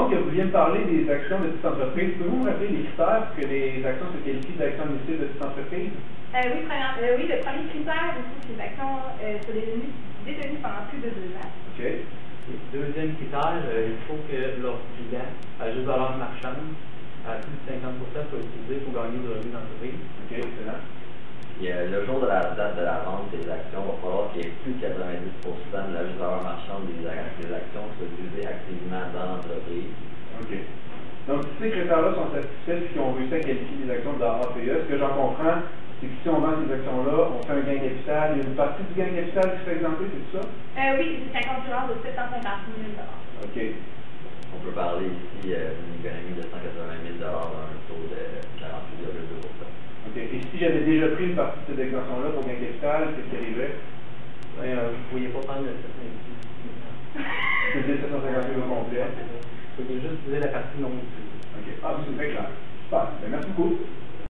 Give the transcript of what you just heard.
que vous vouliez me parler des actions de petite entreprise. Pouvez-vous me rappeler les critères pour que les actions se qualifient d'actions admissibles de petite entreprise? Oui, le premier critère, il faut que les actions soient détenues pendant plus de 2 ans. OK. Deuxième critère, il faut que leur bilan à juste valeur marchande à plus de 50% soit utilisé pour gagner du revenu d'entreprise. OK, excellent. Puis, le jour de la date de la vente des actions, il va falloir qu'il y ait plus de 90% de la juste valeur marchande des actions soit utilisée activement dans l'entreprise. OK. Donc, si ces critères-là sont satisfaits et qu'ils ont réussi à qualifier les actions de la APE, ce que j'en comprends, c'est que si on vend ces actions-là, on fait un gain capital. Il y a une partie du gain capital qui se fait exempter, c'est tout ça? Oui, c'est un concurrence de 750 000 $. OK. On peut parler ici d'une économie de 180 000 dans un taux de 48,2%. OK. Et si j'avais déjà pris une partie de cette exemption-là pour gain capital, qu'est-ce qui arriverait? Vous ne pourriez pas prendre le 750 C'est 750 000 au complet. Vous pouvez juste utiliser la partie non utilisée. OK. Ah, c'est très clair. Super. Bien, merci beaucoup.